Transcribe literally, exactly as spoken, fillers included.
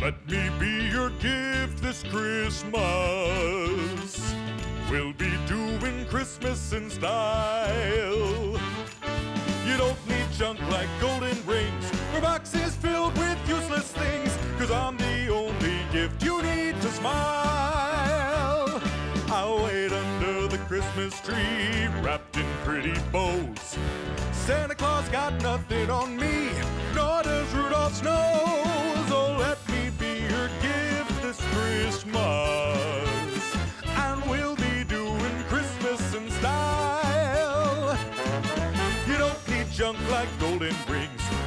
Let me be your gift this Christmas. We'll be doing Christmas in style. You don't need junk like golden rings or boxes filled with useless things, 'cause I'm the only gift you need to smile. I'll wait under the Christmas tree, wrapped in pretty bows. Santa Claus got nothing on me, nor does Rudolph's nose. Oh, let me be your gift this Christmas, and we'll be doing Christmas in style. You don't need junk like golden rings